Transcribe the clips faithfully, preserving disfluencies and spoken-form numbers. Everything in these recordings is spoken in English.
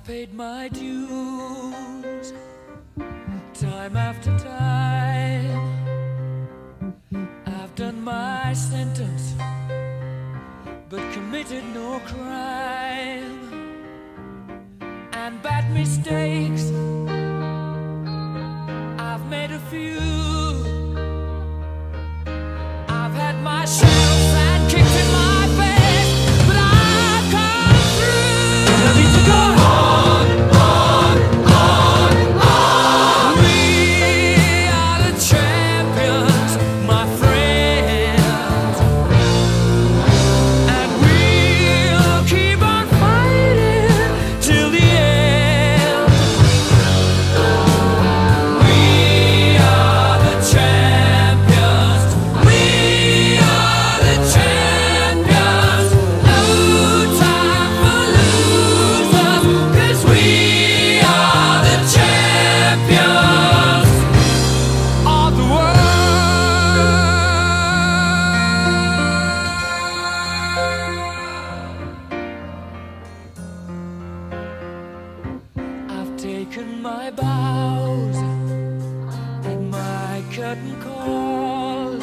paid my dues time after time. I've done my sentence, but committed no crime. And bad mistakes, I've made a few. I've had my share of bad kicks in my face, but I've come through. I need to go on, on, on, on. We are the champions, my friends, and we'll keep on fighting till the end. We are the champions. We are the champions. No time for losers, 'cause we are the champions of the world. I've taken my bows and my curtain calls.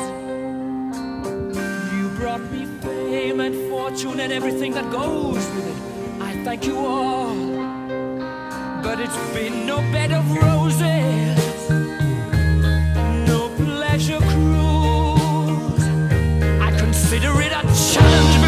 You brought me fame and fortune and everything that goes with it. I thank you all, but it's been no bed of roses, no pleasure cruise. I consider it a challenge